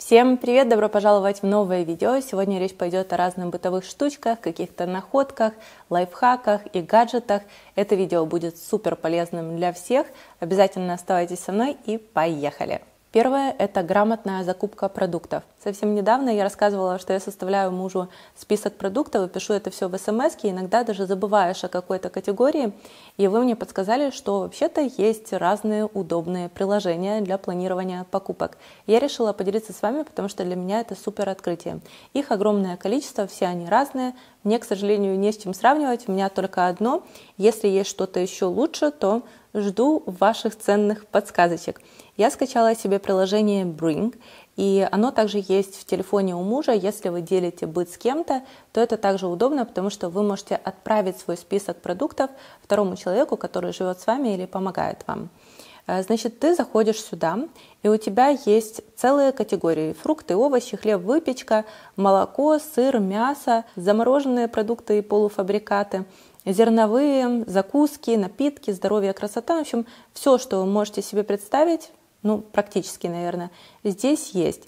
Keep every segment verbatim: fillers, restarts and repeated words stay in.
Всем привет! Добро пожаловать в новое видео. Сегодня речь пойдет о разных бытовых штучках, каких-то находках, лайфхаках и гаджетах. Это видео будет супер полезным для всех. Обязательно оставайтесь со мной и поехали! Первое – это грамотная закупка продуктов. Совсем недавно я рассказывала, что я составляю мужу список продуктов и пишу это все в смс-ке, иногда даже забываешь о какой-то категории, и вы мне подсказали, что вообще-то есть разные удобные приложения для планирования покупок. Я решила поделиться с вами, потому что для меня это супер открытие. Их огромное количество, все они разные, мне, к сожалению, не с чем сравнивать, у меня только одно. Если есть что-то еще лучше, то жду ваших ценных подсказочек. Я скачала себе приложение Bring, и оно также есть в телефоне у мужа. Если вы делите быт с кем-то, то это также удобно, потому что вы можете отправить свой список продуктов второму человеку, который живет с вами или помогает вам. Значит, ты заходишь сюда, и у тебя есть целые категории: фрукты, овощи, хлеб, выпечка, молоко, сыр, мясо, замороженные продукты и полуфабрикаты, зерновые, закуски, напитки, здоровье, красота. В общем, все, что вы можете себе представить, ну, практически, наверное, здесь есть.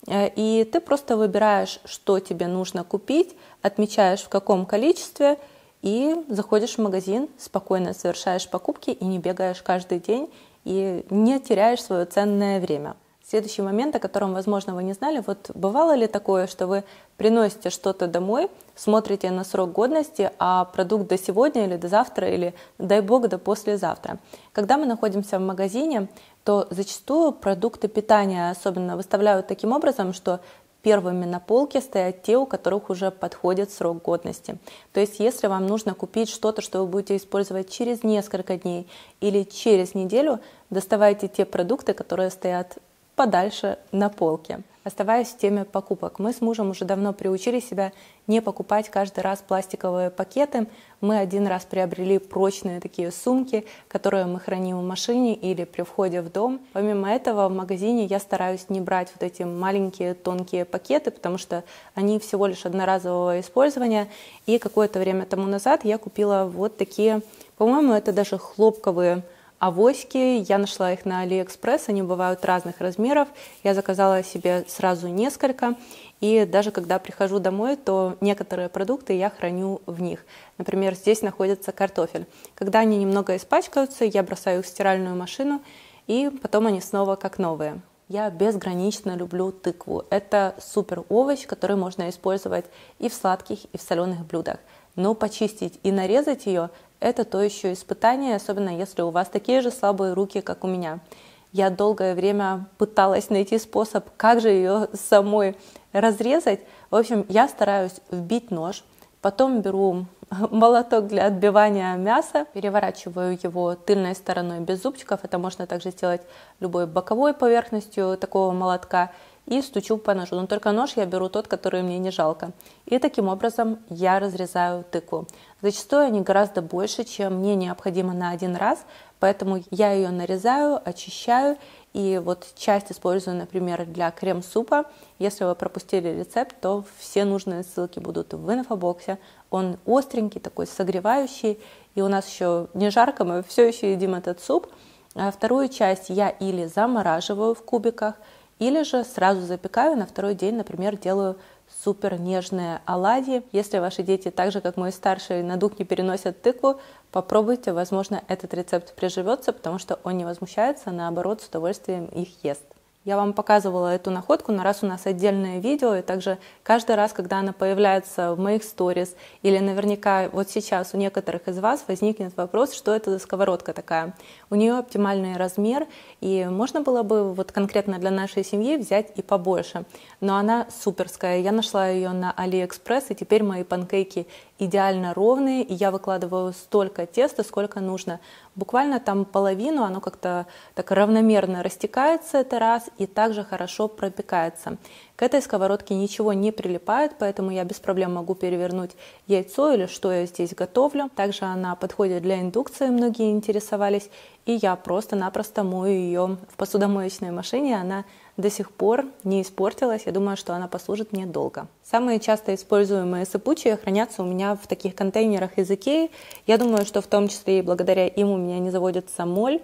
И ты просто выбираешь, что тебе нужно купить, отмечаешь, в каком количестве, и заходишь в магазин, спокойно совершаешь покупки и не бегаешь каждый день, и не теряешь свое ценное время. Следующий момент, о котором, возможно, вы не знали, вот бывало ли такое, что вы приносите что-то домой, смотрите на срок годности, а продукт до сегодня или до завтра, или, дай бог, до послезавтра. Когда мы находимся в магазине, то зачастую продукты питания особенно выставляют таким образом, что первыми на полке стоят те, у которых уже подходит срок годности. То есть, если вам нужно купить что-то, что вы будете использовать через несколько дней или через неделю, доставайте те продукты, которые стоят подальше на полке. Оставаясь в теме покупок, мы с мужем уже давно приучили себя не покупать каждый раз пластиковые пакеты. Мы один раз приобрели прочные такие сумки, которые мы храним в машине или при входе в дом. Помимо этого, в магазине я стараюсь не брать вот эти маленькие тонкие пакеты, потому что они всего лишь одноразового использования. И какое-то время тому назад я купила вот такие, по-моему, это даже хлопковые авоськи. Я нашла их на AliExpress, они бывают разных размеров. Я заказала себе сразу несколько, и даже когда прихожу домой, то некоторые продукты я храню в них. Например, здесь находится картофель. Когда они немного испачкаются, я бросаю их в стиральную машину, и потом они снова как новые. Я безгранично люблю тыкву. Это супер овощ, который можно использовать и в сладких, и в соленых блюдах. Но почистить и нарезать ее – это то еще испытание, особенно если у вас такие же слабые руки, как у меня. Я долгое время пыталась найти способ, как же ее самой разрезать. В общем, я стараюсь вбить нож, потом беру молоток для отбивания мяса, переворачиваю его тыльной стороной без зубчиков. Это можно также сделать любой боковой поверхностью такого молотка. И стучу по ножу. Но только нож я беру тот, который мне не жалко. И таким образом я разрезаю тыкву. Зачастую они гораздо больше, чем мне необходимо на один раз, поэтому я ее нарезаю, очищаю. И вот часть использую, например, для крем-супа. Если вы пропустили рецепт, то все нужные ссылки будут в инфобоксе. Он остренький, такой согревающий. И у нас еще не жарко, мы все еще едим этот суп. А вторую часть я или замораживаю в кубиках, или же сразу запекаю, на второй день, например, делаю супер нежные оладьи. Если ваши дети, так же как мой старший, на дух не переносят тыкву, попробуйте, возможно, этот рецепт приживется, потому что он не возмущается, а наоборот, с удовольствием их ест. Я вам показывала эту находку, но раз у нас отдельное видео, и также каждый раз, когда она появляется в моих сторис, или наверняка вот сейчас у некоторых из вас возникнет вопрос, что это за сковородка такая. У нее оптимальный размер, и можно было бы вот конкретно для нашей семьи взять и побольше. Но она суперская. Я нашла ее на AliExpress, и теперь мои панкейки идеально ровные, и я выкладываю столько теста, сколько нужно. Буквально там половину, оно как-то так равномерно растекается, это раз, и также хорошо пропекается. К этой сковородке ничего не прилипает, поэтому я без проблем могу перевернуть яйцо или что я здесь готовлю. Также она подходит для индукции, многие интересовались, и я просто-напросто мою ее в посудомоечной машине, она до сих пор не испортилась, я думаю, что она послужит мне долго. Самые часто используемые сыпучие хранятся у меня в таких контейнерах из Икеи. Я думаю, что в том числе и благодаря им у меня не заводится моль.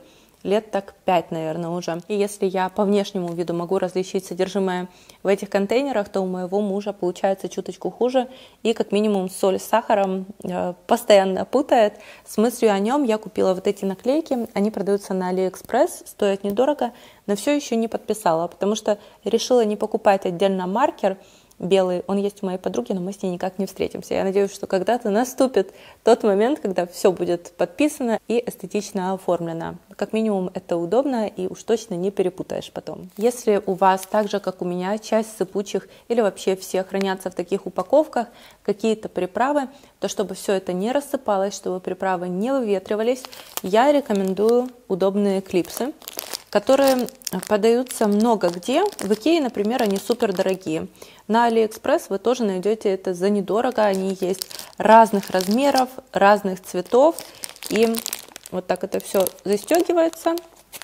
лет так пять, наверное, уже. И если я по внешнему виду могу различить содержимое в этих контейнерах, то у моего мужа получается чуточку хуже, и как минимум соль с сахаром э, постоянно путает. С мыслью о нем я купила вот эти наклейки, они продаются на AliExpress, стоят недорого, но все еще не подписала, потому что решила не покупать отдельно маркер белый, он есть у моей подруги, но мы с ней никак не встретимся. Я надеюсь, что когда-то наступит тот момент, когда все будет подписано и эстетично оформлено. Как минимум это удобно и уж точно не перепутаешь потом. Если у вас, так же как у меня, часть сыпучих или вообще все хранятся в таких упаковках, какие-то приправы, то чтобы все это не рассыпалось, чтобы приправы не выветривались, я рекомендую удобные клипсы, которые продаются много где. В Икее, например, они супер дорогие. На AliExpress вы тоже найдете это за недорого. Они есть разных размеров, разных цветов. И вот так это все застегивается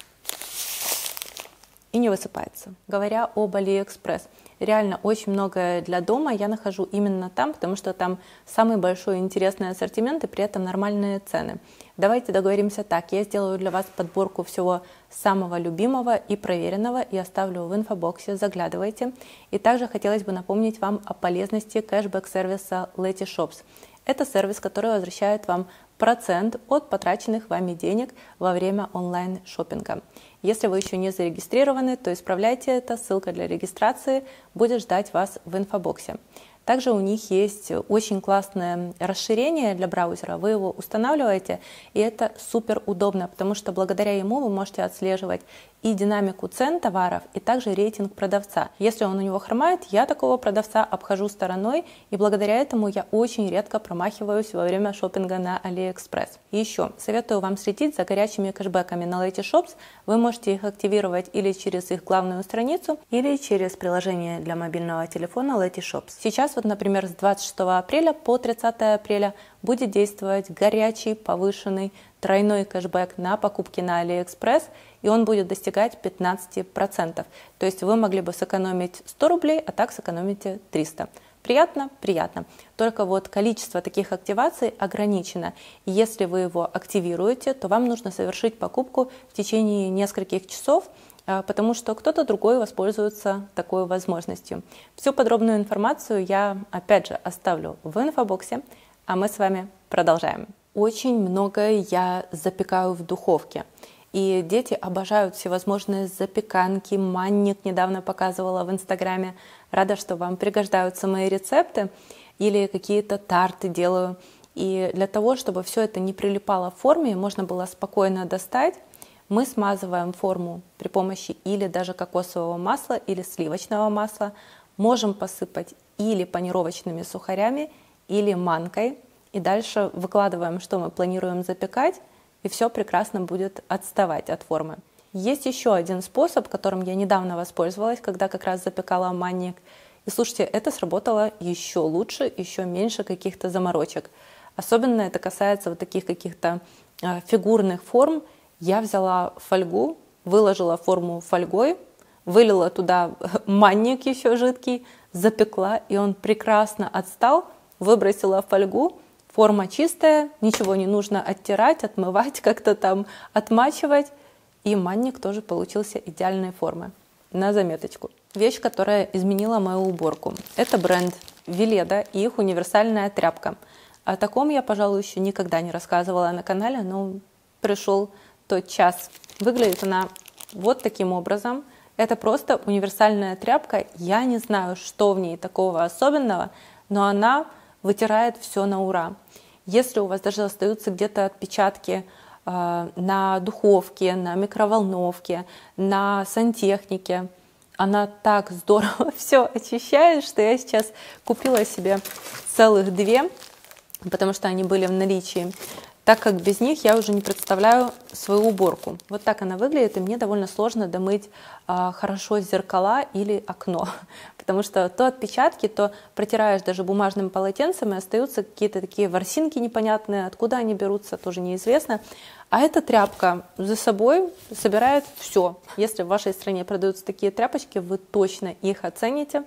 и не высыпается. Говоря об AliExpress, реально очень многое для дома я нахожу именно там, потому что там самый большой интересный ассортимент и при этом нормальные цены. Давайте договоримся так, я сделаю для вас подборку всего самого любимого и проверенного и оставлю в инфобоксе, заглядывайте. И также хотелось бы напомнить вам о полезности кэшбэк-сервиса Letyshops. Это сервис, который возвращает вам процент от потраченных вами денег во время онлайн-шоппинга. Если вы еще не зарегистрированы, то исправляйте это, ссылка для регистрации будет ждать вас в инфобоксе. Также у них есть очень классное расширение для браузера, вы его устанавливаете, и это супер удобно, потому что благодаря ему вы можете отслеживать и динамику цен товаров, и также рейтинг продавца. Если он у него хромает, я такого продавца обхожу стороной, и благодаря этому я очень редко промахиваюсь во время шопинга на AliExpress. И еще советую вам следить за горячими кэшбэками на Letyshops. Вы можете их активировать или через их главную страницу, или через приложение для мобильного телефона Letyshops. Сейчас вот, например, с двадцать шестого апреля по тридцатое апреля будет действовать горячий, повышенный, тройной кэшбэк на покупки на AliExpress, и он будет достигать пятнадцать процентов. То есть вы могли бы сэкономить сто рублей, а так сэкономите триста. Приятно? Приятно. Только вот количество таких активаций ограничено. И если вы его активируете, то вам нужно совершить покупку в течение нескольких часов, потому что кто-то другой воспользуется такой возможностью. Всю подробную информацию я, опять же, оставлю в инфобоксе, а мы с вами продолжаем. Очень многое я запекаю в духовке. И дети обожают всевозможные запеканки. Манник недавно показывала в Инстаграме. Рада, что вам пригождаются мои рецепты. Или какие-то тарты делаю. И для того, чтобы все это не прилипало в форме, можно было спокойно достать, мы смазываем форму при помощи или даже кокосового масла, или сливочного масла. Можем посыпать или панировочными сухарями, или манкой. И дальше выкладываем, что мы планируем запекать, и все прекрасно будет отставать от формы. Есть еще один способ, которым я недавно воспользовалась, когда как раз запекала манник. И слушайте, это сработало еще лучше, еще меньше каких-то заморочек. Особенно это касается вот таких каких-то э, фигурных форм. Я взяла фольгу, выложила форму фольгой, вылила туда манник еще жидкий, запекла, и он прекрасно отстал, выбросила фольгу. Форма чистая, ничего не нужно оттирать, отмывать, как-то там отмачивать. И манник тоже получился идеальной формы. На заметочку. Вещь, которая изменила мою уборку. Это бренд Веледа и их универсальная тряпка. О таком я, пожалуй, еще никогда не рассказывала на канале, но пришел тот час. Выглядит она вот таким образом. Это просто универсальная тряпка. Я не знаю, что в ней такого особенного, но она вытирает все на ура. Если у вас даже остаются где-то отпечатки э, на духовке, на микроволновке, на сантехнике, она так здорово все очищает, что я сейчас купила себе целых две, потому что они были в наличии, так как без них я уже не представляю свою уборку. Вот так она выглядит, и мне довольно сложно домыть э, хорошо зеркала или окно, потому что то отпечатки, то протираешь даже бумажным полотенцем, и остаются какие-то такие ворсинки непонятные, откуда они берутся, тоже неизвестно. А эта тряпка за собой собирает все. Если в вашей стране продаются такие тряпочки, вы точно их оцените.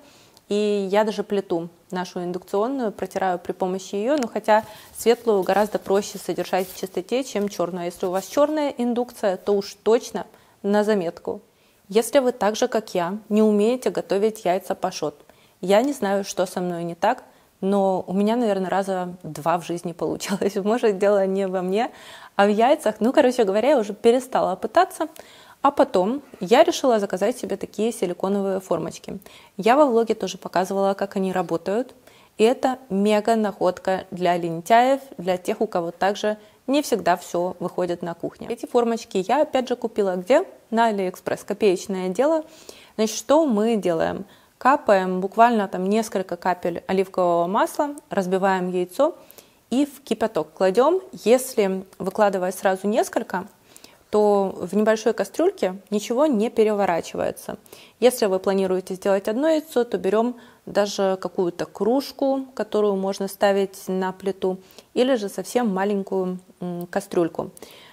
И я даже плиту нашу индукционную протираю при помощи ее, но хотя светлую гораздо проще содержать в чистоте, чем черную. Если у вас черная индукция, то уж точно на заметку. Если вы так же, как я, не умеете готовить яйца пашот, я не знаю, что со мной не так, но у меня, наверное, раза два в жизни получилось. Может, дело не во мне, а в яйцах. Ну, короче говоря, я уже перестала пытаться. А потом я решила заказать себе такие силиконовые формочки. Я во влоге тоже показывала, как они работают. И это мега находка для лентяев, для тех, у кого также не всегда все выходит на кухне. Эти формочки я опять же купила где? На Алиэкспресс. Копеечное дело. Значит, что мы делаем? Капаем буквально там несколько капель оливкового масла, разбиваем яйцо и в кипяток кладем. Если выкладывать сразу несколько, то в небольшой кастрюльке ничего не переворачивается. Если вы планируете сделать одно яйцо, то берем даже какую-то кружку, которую можно ставить на плиту, или же совсем маленькую кастрюльку.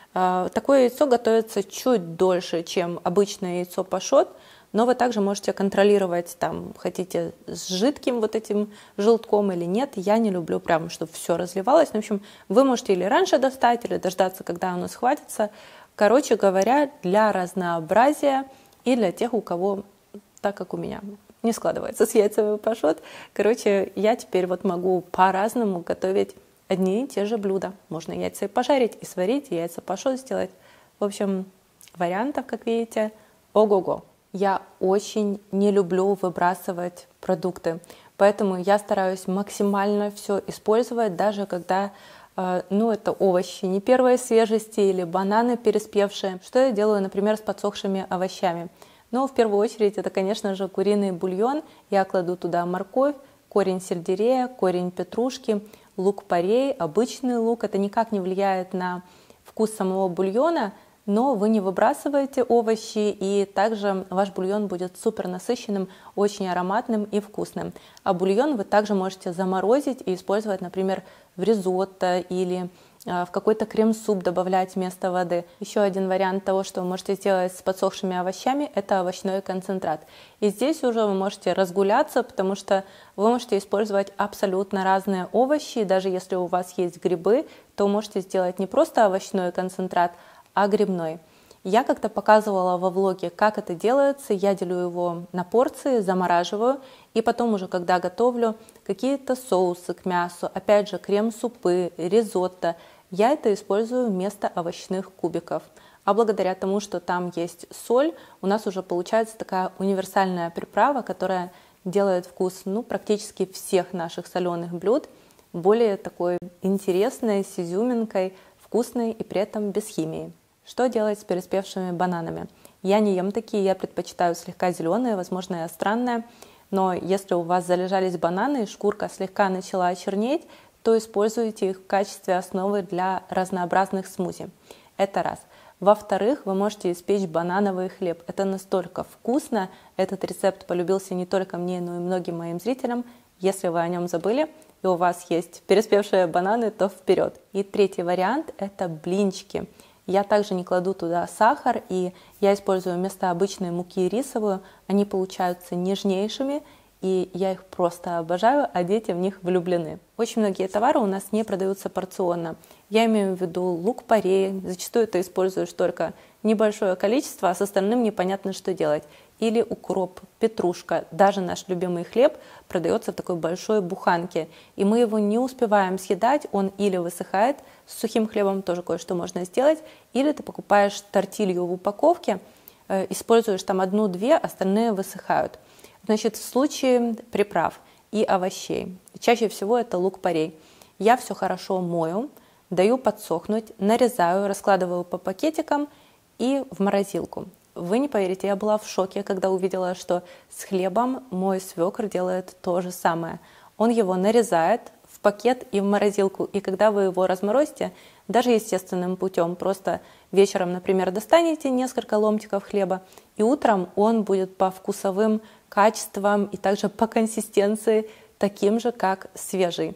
Такое яйцо готовится чуть дольше, чем обычное яйцо пашот, но вы также можете контролировать, там, хотите с жидким вот этим желтком или нет. Я не люблю прям, чтобы все разливалось. В общем, вы можете или раньше достать, или дождаться, когда оно схватится. Короче говоря, для разнообразия и для тех, у кого, так как у меня, не складывается с яйцами пашот. Короче, я теперь вот могу по-разному готовить одни и те же блюда. Можно яйца и пожарить, и сварить, и яйца пашот сделать. В общем, вариантов, как видите, ого-го. Я очень не люблю выбрасывать продукты, поэтому я стараюсь максимально все использовать, даже когда, э, ну, это овощи не первой свежести или бананы переспевшие. Что я делаю, например, с подсохшими овощами? Ну, в первую очередь, это, конечно же, куриный бульон. Я кладу туда морковь, корень сельдерея, корень петрушки, лук-порей, обычный лук. Это никак не влияет на вкус самого бульона, но вы не выбрасываете овощи, и также ваш бульон будет супер насыщенным, очень ароматным и вкусным. А бульон вы также можете заморозить и использовать, например, в ризотто или в какой-то крем-суп добавлять вместо воды. Еще один вариант того, что вы можете сделать с подсохшими овощами, это овощной концентрат. И здесь уже вы можете разгуляться, потому что вы можете использовать абсолютно разные овощи. Даже если у вас есть грибы, то вы можете сделать не просто овощной концентрат, а грибной. Я как-то показывала во влоге, как это делается. Я делю его на порции, замораживаю, и потом уже, когда готовлю какие-то соусы к мясу, опять же, крем-супы, ризотто, я это использую вместо овощных кубиков. А благодаря тому, что там есть соль, у нас уже получается такая универсальная приправа, которая делает вкус, ну, практически всех наших соленых блюд более такой интересной, с изюминкой, вкусной и при этом без химии. Что делать с переспевшими бананами? Я не ем такие, я предпочитаю слегка зеленые, возможно, я странная, но если у вас залежались бананы и шкурка слегка начала чернеть, то используйте их в качестве основы для разнообразных смузи. Это раз. Во-вторых, вы можете испечь банановый хлеб. Это настолько вкусно, этот рецепт полюбился не только мне, но и многим моим зрителям. Если вы о нем забыли и у вас есть переспевшие бананы, то вперед. И третий вариант – это блинчики. Я также не кладу туда сахар, и я использую вместо обычной муки рисовую. Они получаются нежнейшими, и я их просто обожаю, а дети в них влюблены. Очень многие товары у нас не продаются порционно. Я имею в виду лук-порей, зачастую ты используешь только небольшое количество, а с остальным непонятно, что делать. Или укроп, петрушка, даже наш любимый хлеб продается в такой большой буханке, и мы его не успеваем съедать, он или высыхает, с сухим хлебом тоже кое-что можно сделать, или ты покупаешь тортилью в упаковке, э, используешь там одну-две, остальные высыхают. Значит, в случае приправ и овощей, чаще всего это лук-порей, я все хорошо мою, даю подсохнуть, нарезаю, раскладываю по пакетикам и в морозилку. Вы не поверите, я была в шоке, когда увидела, что с хлебом мой свекр делает то же самое. Он его нарезает в пакет и в морозилку, и когда вы его разморозите, даже естественным путем, просто вечером, например, достанете несколько ломтиков хлеба, и утром он будет по вкусовым качествам и также по консистенции таким же, как свежий.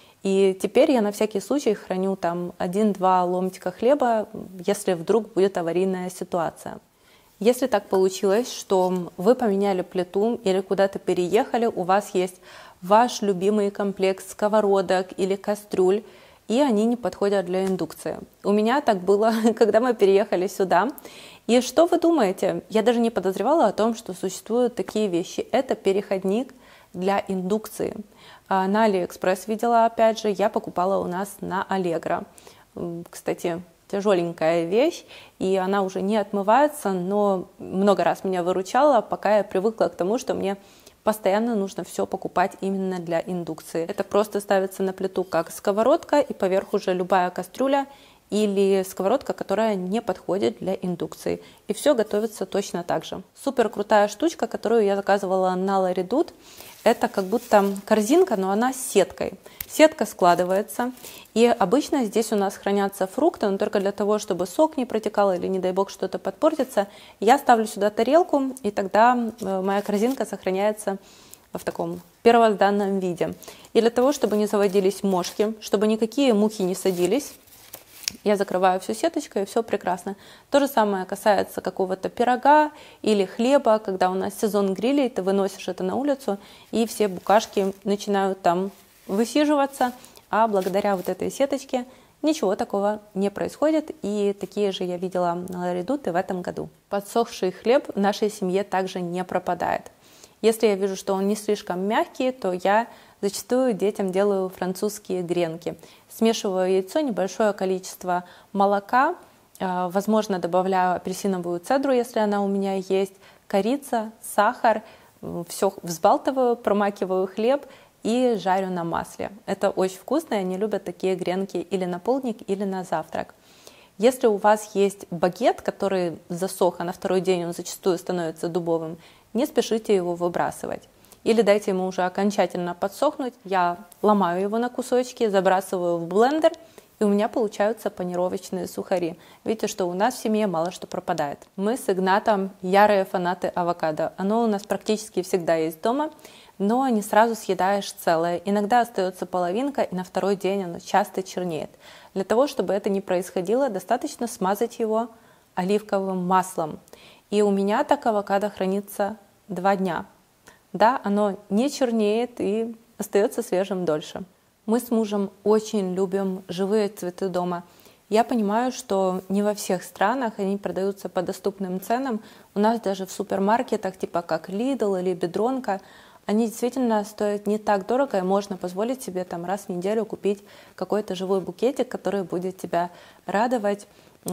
И теперь я на всякий случай храню там один-два ломтика хлеба, если вдруг будет аварийная ситуация. Если так получилось, что вы поменяли плиту или куда-то переехали, у вас есть ваш любимый комплект сковородок или кастрюль, и они не подходят для индукции. У меня так было, когда мы переехали сюда. И что вы думаете? Я даже не подозревала о том, что существуют такие вещи. Это переходник для индукции. На Алиэкспресс видела, опять же, я покупала у нас на Allegro. Кстати, тяжеленькая вещь, и она уже не отмывается, но много раз меня выручала, пока я привыкла к тому, что мне постоянно нужно все покупать именно для индукции. Это просто ставится на плиту как сковородка, и поверх уже любая кастрюля или сковородка, которая не подходит для индукции. И все готовится точно так же. Супер крутая штучка, которую я заказывала на Ларидут. Это как будто корзинка, но она с сеткой. Сетка складывается, и обычно здесь у нас хранятся фрукты, но только для того, чтобы сок не протекал или, не дай бог, что-то подпортится, я ставлю сюда тарелку, и тогда моя корзинка сохраняется в таком первозданном виде. И для того, чтобы не заводились мошки, чтобы никакие мухи не садились, я закрываю всю сеточкой, и все прекрасно. То же самое касается какого-то пирога или хлеба, когда у нас сезон грилей, ты выносишь это на улицу, и все букашки начинают там высиживаться, а благодаря вот этой сеточке ничего такого не происходит, и такие же я видела на Ларидут и в этом году. Подсохший хлеб в нашей семье также не пропадает. Если я вижу, что он не слишком мягкий, то я зачастую детям делаю французские гренки. Смешиваю яйцо, небольшое количество молока, возможно, добавляю апельсиновую цедру, если она у меня есть, корица, сахар, все взбалтываю, промакиваю хлеб и жарю на масле. Это очень вкусно, и они любят такие гренки или на полдник, или на завтрак. Если у вас есть багет, который засох, а на второй день он зачастую становится дубовым, не спешите его выбрасывать. Или дайте ему уже окончательно подсохнуть. Я ломаю его на кусочки, забрасываю в блендер, и у меня получаются панировочные сухари. Видите, что у нас в семье мало что пропадает. Мы с Игнатом ярые фанаты авокадо. Оно у нас практически всегда есть дома, но не сразу съедаешь целое. Иногда остается половинка, и на второй день оно часто чернеет. Для того, чтобы это не происходило, достаточно смазать его оливковым маслом. И у меня так авокадо хранится два дня. Да, оно не чернеет и остается свежим дольше. Мы с мужем очень любим живые цветы дома. Я понимаю, что не во всех странах они продаются по доступным ценам. У нас даже в супермаркетах, типа как Lidl или Бедронка, они действительно стоят не так дорого, и можно позволить себе там раз в неделю купить какой-то живой букетик, который будет тебя радовать.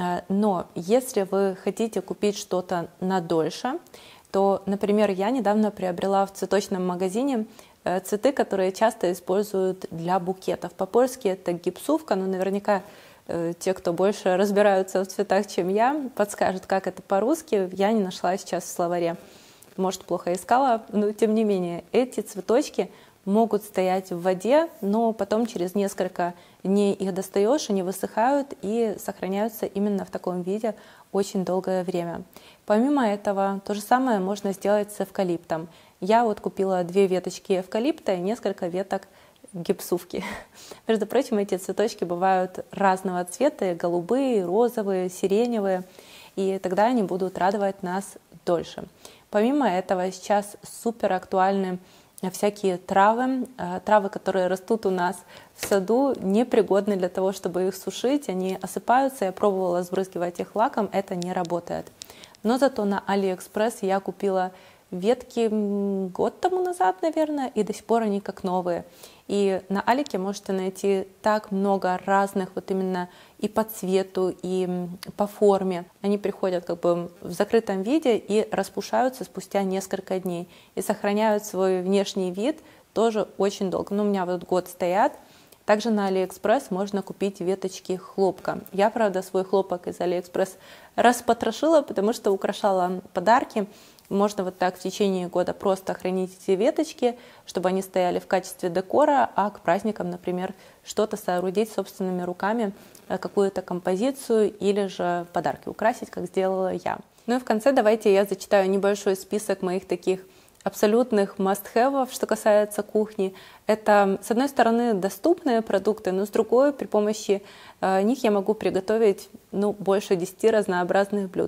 Но если вы хотите купить что-то надольше, то, например, я недавно приобрела в цветочном магазине цветы, которые часто используют для букетов. По-польски это гипсувка, но наверняка те, кто больше разбираются в цветах, чем я, подскажут, как это по-русски. Я не нашла сейчас в словаре. Может, плохо искала, но тем не менее, эти цветочки могут стоять в воде, но потом через несколько дней их достаешь, они высыхают и сохраняются именно в таком виде очень долгое время. Помимо этого, то же самое можно сделать с эвкалиптом. Я вот купила две веточки эвкалипта и несколько веток гипсувки. Между прочим, эти цветочки бывают разного цвета, голубые, розовые, сиреневые, и тогда они будут радовать нас дольше. Помимо этого, сейчас супер актуальны всякие травы, травы, которые растут у нас в саду, непригодны для того, чтобы их сушить, они осыпаются, я пробовала сбрызгивать их лаком, это не работает. Но зато на Алиэкспресс я купила ветки год тому назад, наверное, и до сих пор они как новые. И на Алике можете найти так много разных, вот именно и по цвету, и по форме. Они приходят как бы в закрытом виде и распушаются спустя несколько дней. И сохраняют свой внешний вид тоже очень долго. Ну, у меня вот год стоят. Также на Алиэкспресс можно купить веточки хлопка. Я, правда, свой хлопок из Алиэкспресс распотрошила, потому что украшала подарки. Можно вот так в течение года просто хранить эти веточки, чтобы они стояли в качестве декора, а к праздникам, например, что-то соорудить собственными руками, какую-то композицию или же подарки украсить, как сделала я. Ну и в конце давайте я зачитаю небольшой список моих таких абсолютных must-have, что касается кухни. Это, с одной стороны, доступные продукты, но с другой, при помощи э, них я могу приготовить ну, больше десяти разнообразных блюд.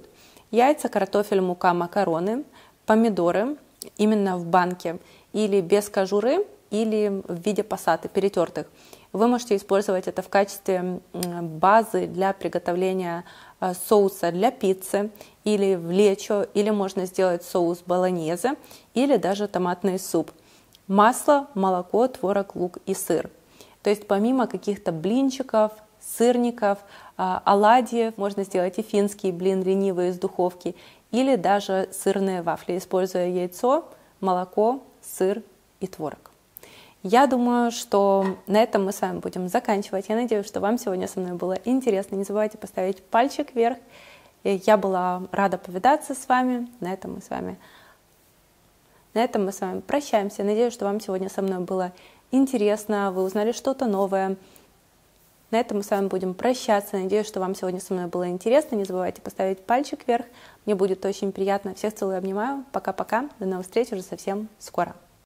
яйца, картофель, мука, макароны, помидоры именно в банке или без кожуры, или в виде пассаты, перетертых. Вы можете использовать это в качестве базы для приготовления соуса для пиццы или в лечо, или можно сделать соус болоньезе, или даже томатный суп. Масло, молоко, творог, лук и сыр. То есть помимо каких-то блинчиков, сырников, оладьев, можно сделать и финский блин ленивый из духовки, или даже сырные вафли, используя яйцо, молоко, сыр и творог. Я думаю, что на этом мы с вами будем заканчивать. Я надеюсь, что вам сегодня со мной было интересно. Не забывайте поставить пальчик вверх. Я была рада повидаться с вами. На этом мы с вами, на этом мы с вами прощаемся. Надеюсь, что вам сегодня со мной было интересно. Вы узнали что-то новое. На этом мы с вами будем прощаться. Надеюсь, что вам сегодня со мной было интересно. Не забывайте поставить пальчик вверх. Мне будет очень приятно. Всех целую и обнимаю. Пока-пока. До новых встреч уже совсем скоро.